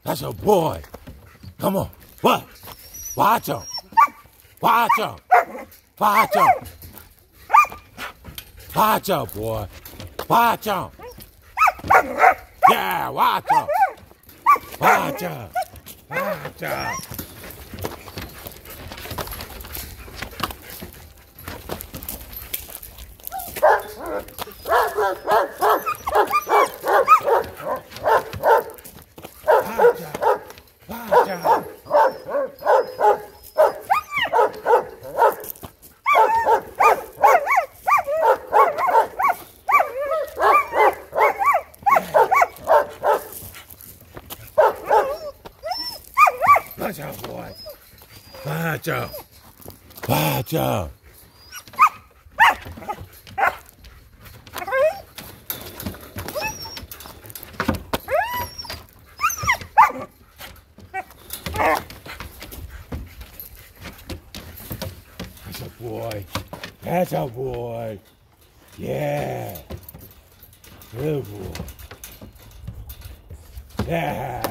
That's a boy. Come on. What? Watch him. Watch him. Watch him. Watch him, boy. Watch him. Yeah, watch him. Watch him. Watch him. Watch out, boy. Watch out. Watch out. That's a boy. That's a boy. Yeah. Good boy. Yeah.